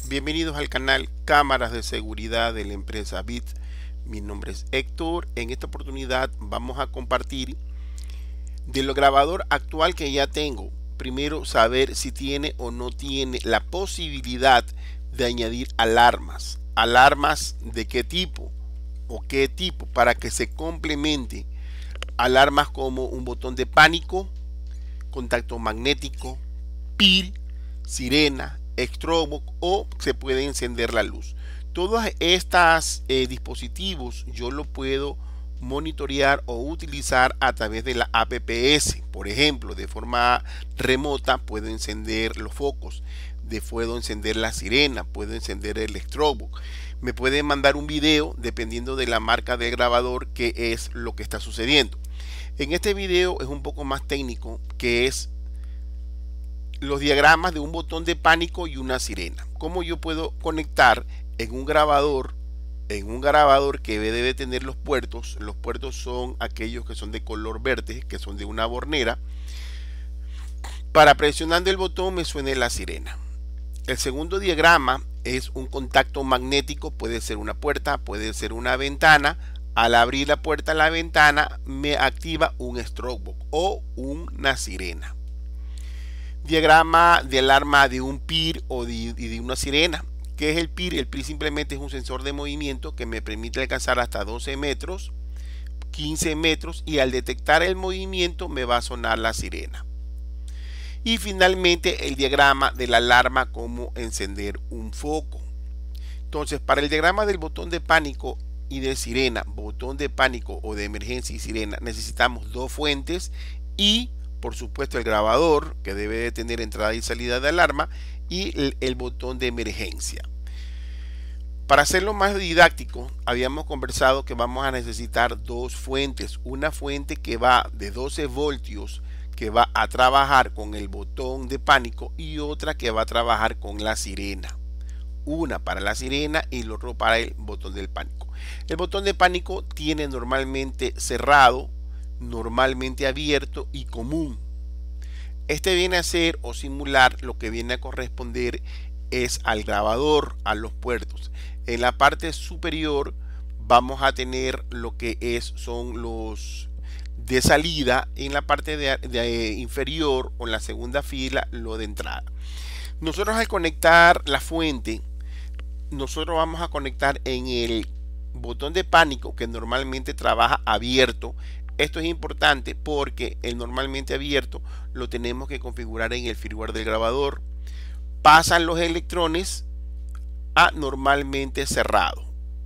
Bienvenidos al canal Cámaras de Seguridad de la empresa BIT. Mi nombre es Héctor. En esta oportunidad vamos a compartir del grabador actual que ya tengo. Primero, saber si tiene o no tiene la posibilidad de añadir alarmas. ¿Alarmas de qué tipo o qué tipo? Para que se complemente. Alarmas como un botón de pánico, contacto magnético, PIR, sirena, strobo o se puede encender la luz. Todos estos dispositivos yo lo puedo monitorear o utilizar a través de la APPS. Por ejemplo, de forma remota puedo encender los focos, puedo encender la sirena, puedo encender el strobo. Me puede mandar un video dependiendo de la marca del grabador, que es lo que está sucediendo. En este video es un poco más técnico, que es los diagramas de un botón de pánico y una sirena. Cómo yo puedo conectar en un grabador que debe tener los puertos. Los puertos son aquellos que son de color verde, que son de una bornera. Para presionando el botón me suene la sirena. El segundo diagrama es un contacto magnético, puede ser una puerta, puede ser una ventana. Al abrir la puerta a la ventana me activa un strobo o una sirena. Diagrama de alarma de un PIR o de una sirena. ¿Qué es el PIR? El PIR simplemente es un sensor de movimiento que me permite alcanzar hasta 12 metros, 15 metros, y al detectar el movimiento me va a sonar la sirena. Y finalmente el diagrama de la alarma, cómo encender un foco. Entonces, para el diagrama del botón de pánico y de sirena, botón de pánico o de emergencia y sirena, necesitamos dos fuentes y por supuesto el grabador, que debe de tener entrada y salida de alarma, y el botón de emergencia. Para hacerlo más didáctico, habíamos conversado que vamos a necesitar dos fuentes. Una fuente que va de 12 voltios, que va a trabajar con el botón de pánico, y otra que va a trabajar con la sirena. Una para la sirena y el otro para el botón del pánico. El botón de pánico tiene normalmente cerrado, normalmente abierto y común. Este viene a ser o simular lo que viene a corresponder es al grabador, a los puertos. En la parte superior vamos a tener lo que son los de salida. En la parte de inferior o en la segunda fila, lo de entrada. Nosotros al conectar la fuente, nosotros vamos a conectar en el botón de pánico, que normalmente trabaja abierto. Esto es importante porque el normalmente abierto lo tenemos que configurar en el firmware del grabador. Pasan los electrones a normalmente cerrado.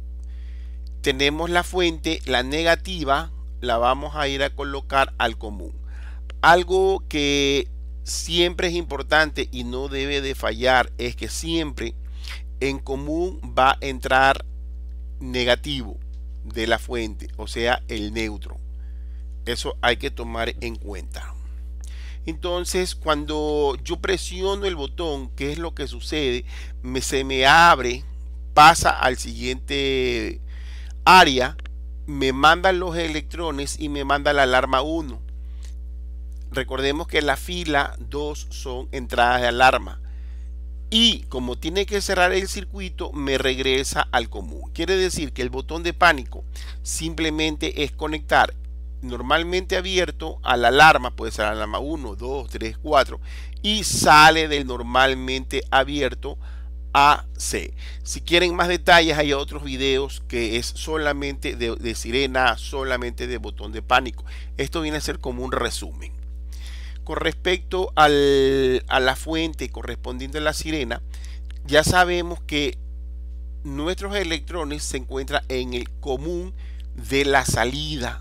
Tenemos la fuente, la negativa, la vamos a ir a colocar al común. Algo que siempre es importante y no debe de fallar es que siempre en común va a entrar negativo de la fuente, o sea, el neutro. Eso hay que tomar en cuenta. Entonces, cuando yo presiono el botón, ¿qué es lo que sucede? Se me abre, pasa al siguiente área, me mandan los electrones y me manda la alarma 1. Recordemos que la fila 2 son entradas de alarma. Y como tiene que cerrar el circuito, me regresa al común. Quiere decir que el botón de pánico simplemente es conectar normalmente abierto a la alarma, puede ser la alarma 1, 2, 3, 4, y sale del normalmente abierto a C. Si quieren más detalles, hay otros videos que es solamente de sirena, solamente de botón de pánico. Esto viene a ser como un resumen. Con respecto a la fuente correspondiente a la sirena, ya sabemos que nuestros electrones se encuentran en el común de la salida.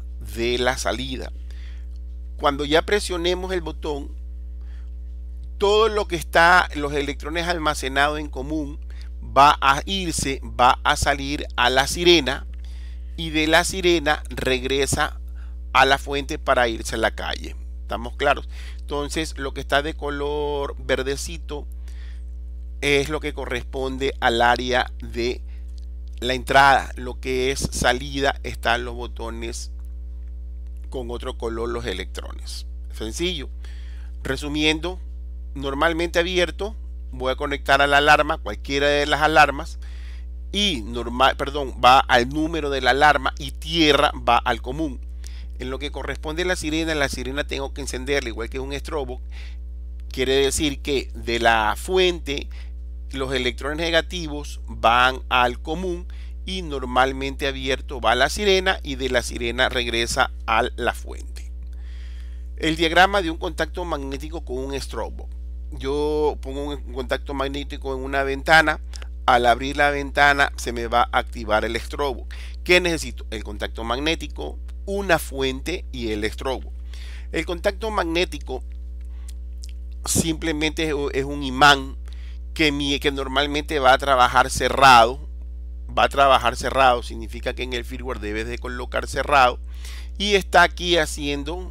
Cuando ya presionemos el botón, todo lo que está, los electrones almacenados en común, va a salir a la sirena, y de la sirena regresa a la fuente para irse a la calle. ¿Estamos claros? Entonces, lo que está de color verdecito es lo que corresponde al área de la entrada. Lo que es salida, están los botones con otro color, los electrones. Sencillo. Resumiendo, normalmente abierto voy a conectar a la alarma, cualquiera de las alarmas, y va al número de la alarma, y tierra va al común. En lo que corresponde a la sirena tengo que encenderla igual que un estrobo. Quiere decir que de la fuente los electrones negativos van al común y normalmente abierto va a la sirena, y de la sirena regresa a la fuente. El diagrama de un contacto magnético con un estrobo. Yo pongo un contacto magnético en una ventana. Al abrir la ventana se me va a activar el estrobo. ¿Qué necesito? El contacto magnético, una fuente y el estrobo. El contacto magnético simplemente es un imán que normalmente va a trabajar cerrado. Significa que en el firmware debes de colocar cerrado, y está aquí haciendo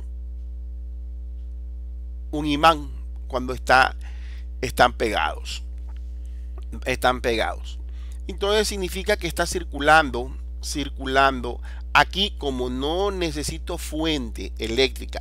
un imán cuando están pegados. Entonces significa que está circulando. Aquí, como no necesito fuente eléctrica,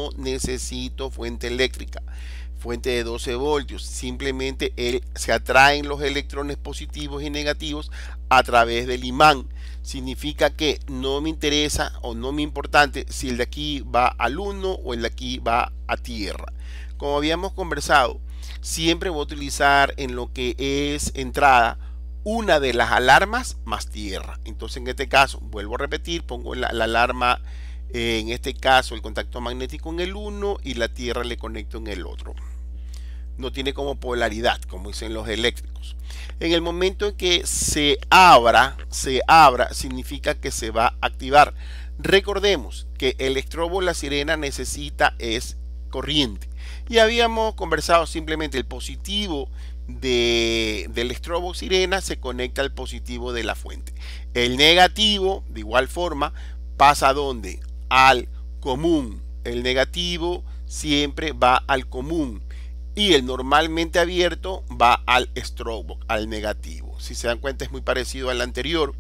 fuente de 12 voltios, simplemente se atraen los electrones positivos y negativos a través del imán. Significa que no me interesa o no me importante si el de aquí va al 1 o el de aquí va a tierra. Como habíamos conversado, siempre voy a utilizar en lo que es entrada una de las alarmas más tierra. Entonces en este caso, vuelvo a repetir, pongo la alarma, en este caso el contacto magnético en el 1 y la tierra le conecto en el otro. No tiene como polaridad, como dicen los eléctricos. En el momento en que se abra, significa que se va a activar. Recordemos que el estrobo, la sirena, necesita es corriente. Y habíamos conversado simplemente el positivo del estrobo sirena se conecta al positivo de la fuente. El negativo, de igual forma, pasa ¿a dónde? Al común. El negativo siempre va al común. Y el normalmente abierto va al estrobo, al negativo. Si se dan cuenta, es muy parecido al anterior.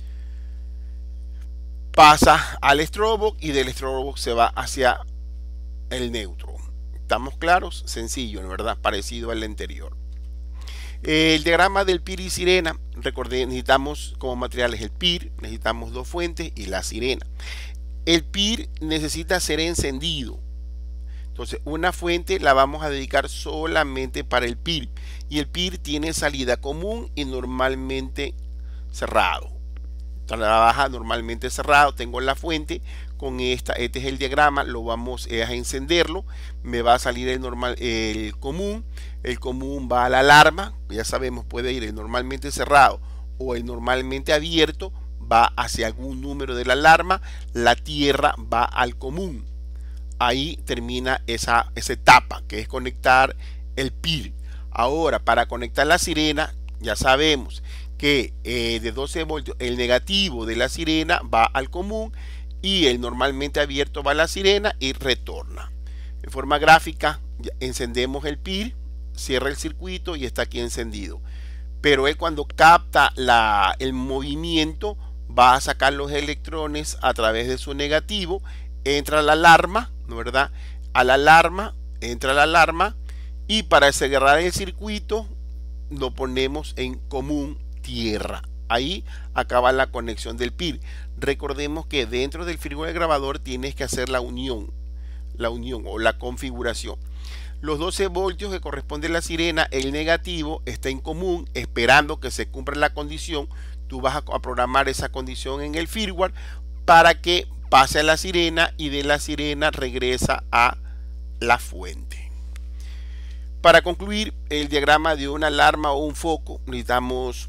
Pasa al estrobo y del estrobo se va hacia el neutro. ¿Estamos claros? Sencillo, ¿no? ¿Verdad? Parecido al anterior. El diagrama del PIR y sirena. Recordé, necesitamos como materiales el PIR, necesitamos dos fuentes y la sirena. El PIR necesita ser encendido. Entonces, una fuente la vamos a dedicar solamente para el PIR. Y el PIR tiene salida común y normalmente cerrado. Trabaja normalmente cerrado. Tengo la fuente con este es el diagrama. Lo vamos a encenderlo. Me va a salir el común. El común va a la alarma. Ya sabemos, puede ir el normalmente cerrado o el normalmente abierto. Va hacia algún número de la alarma. La tierra va al común. Ahí termina esa etapa, que es conectar el PIR. Ahora, para conectar la sirena, ya sabemos que de 12 voltios el negativo de la sirena va al común y el normalmente abierto va a la sirena y retorna. En forma gráfica, encendemos el PIR, cierra el circuito y está aquí encendido. Pero él, cuando capta el movimiento, va a sacar los electrones a través de su negativo, entra a la alarma, ¿no, verdad? A la alarma, entra la alarma, y para cerrar el circuito lo ponemos en común tierra. Ahí acaba la conexión del PIR. Recordemos que dentro del firmware grabador tienes que hacer la unión o la configuración. Los 12 voltios que corresponde a la sirena, el negativo está en común, esperando que se cumpla la condición. Tú vas a programar esa condición en el firmware para que pase a la sirena y de la sirena regresa a la fuente. Para concluir el diagrama de una alarma o un foco, necesitamos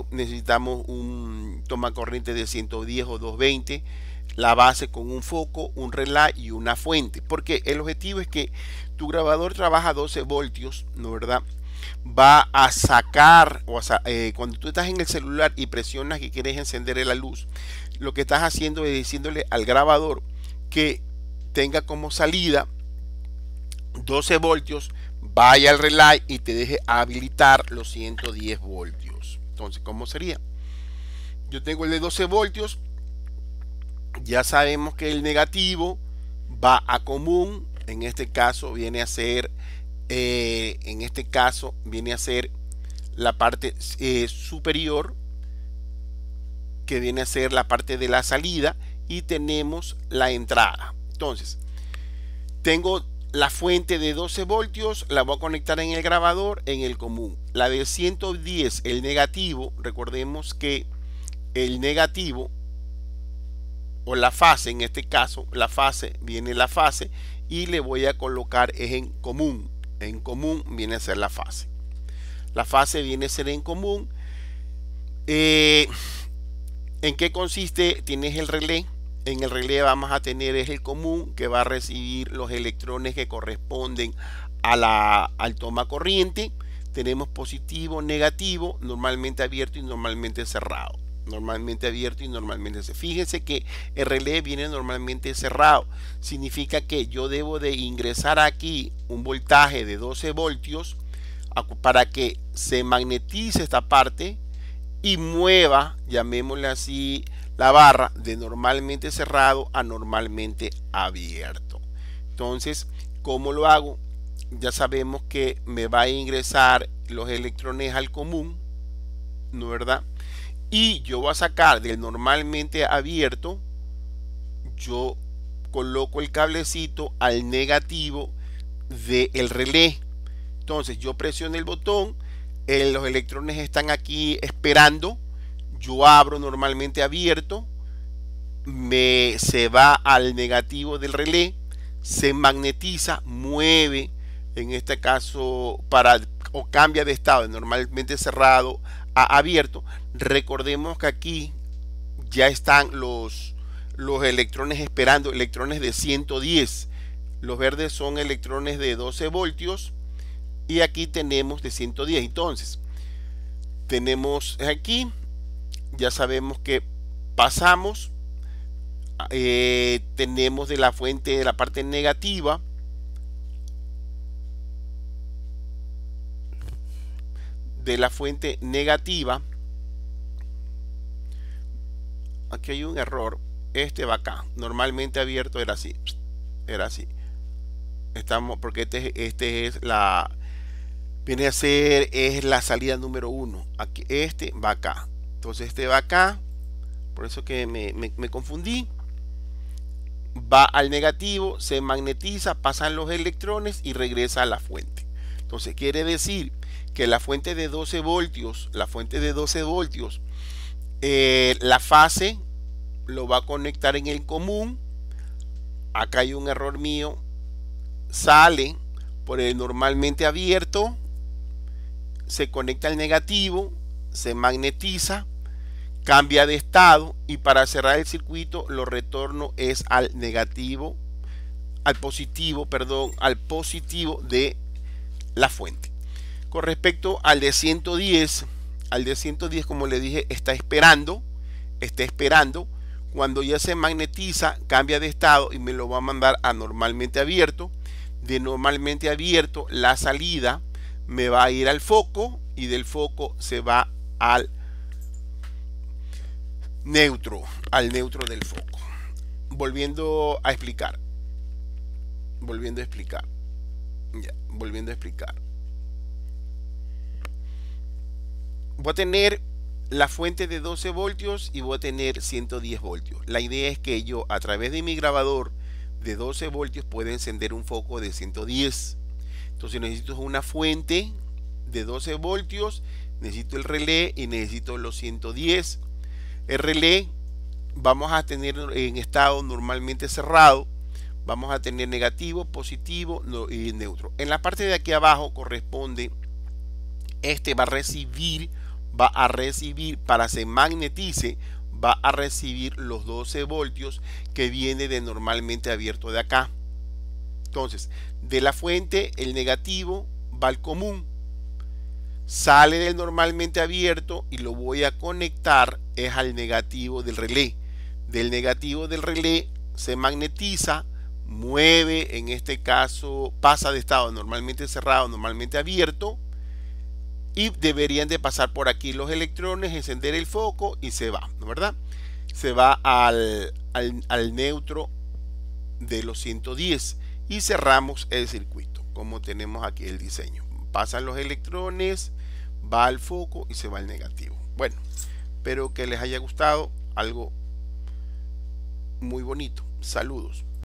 un toma corriente de 110 o 220, la base con un foco, un relay y una fuente, porque el objetivo es que tu grabador trabaja a 12 voltios, ¿no, verdad? Va a sacar, cuando tú estás en el celular y presionas que quieres encender la luz, lo que estás haciendo es diciéndole al grabador que tenga como salida 12 voltios, vaya al relay y te deje habilitar los 110 voltios. Entonces, ¿cómo sería? Yo tengo el de 12 voltios, ya sabemos que el negativo va a común, en este caso viene a ser en este caso viene a ser la parte superior, que viene a ser la parte de la salida, y tenemos la entrada. Entonces tengo la fuente de 12 voltios, la voy a conectar en el grabador, en el común. La de 110, el negativo, recordemos que el negativo, o la fase, en este caso la fase, viene la fase, y le voy a colocar es en común. En común viene a ser la fase. La fase viene a ser en común. ¿En qué consiste? Tienes el relé. En el relé vamos a tener es el común, que va a recibir los electrones que corresponden al toma corriente. Tenemos positivo, negativo, normalmente abierto y normalmente cerrado. Normalmente abierto y normalmente cerrado. Fíjense que el relé viene normalmente cerrado. Significa que yo debo de ingresar aquí un voltaje de 12 voltios para que se magnetice esta parte y mueva, llamémosle así, la barra de normalmente cerrado a normalmente abierto. Entonces, ¿cómo lo hago? Ya sabemos que me va a ingresar los electrones al común, ¿no es verdad? Y yo voy a sacar del normalmente abierto, yo coloco el cablecito al negativo del relé. Entonces yo presiono el botón, los electrones están aquí esperando, yo abro normalmente abierto, se va al negativo del relé, se magnetiza, mueve, en este caso o cambia de estado de normalmente cerrado a abierto. Recordemos que aquí ya están los electrones esperando, electrones de 110. Los verdes son electrones de 12 voltios y aquí tenemos de 110. Entonces tenemos aquí, ya sabemos que pasamos, tenemos de la fuente de la parte negativa, aquí hay un error, este va acá, normalmente abierto era así, estamos, porque este es viene a ser, es la salida número 1, aquí, este va acá, entonces este va acá, por eso que me confundí, va al negativo, se magnetiza, pasan los electrones y regresa a la fuente. Entonces quiere decir que la fuente de 12 voltios, la fase lo va a conectar en el común. Acá hay un error mío, sale por el normalmente abierto, se conecta al negativo, se magnetiza, cambia de estado, y para cerrar el circuito lo retorno es al positivo de la fuente. Con respecto al de 110, como le dije, está esperando. Cuando ya se magnetiza, cambia de estado y me lo va a mandar a normalmente abierto. De normalmente abierto, la salida me va a ir al foco, y del foco se va al neutro del foco. Volviendo a explicar. Voy a tener la fuente de 12 voltios y voy a tener 110 voltios. La idea es que yo, a través de mi grabador de 12 voltios, pueda encender un foco de 110. Entonces necesito una fuente de 12 voltios, necesito el relé y necesito los 110. El relé vamos a tener en estado normalmente cerrado, vamos a tener negativo, positivo y neutro. En la parte de aquí abajo corresponde, va a recibir para se magnetice, va a recibir los 12 voltios que viene de normalmente abierto de acá. Entonces, de la fuente el negativo va al común, sale del normalmente abierto y lo voy a conectar es al negativo del relé. Del negativo del relé se magnetiza, mueve, en este caso pasa de estado normalmente cerrado, normalmente abierto, y deberían de pasar por aquí los electrones, encender el foco y se va, ¿no verdad? Se va al neutro de los 110 y cerramos el circuito. como tenemos aquí el diseño. Pasan los electrones, va al foco y se va al negativo. Bueno, espero que les haya gustado, algo muy bonito. Saludos.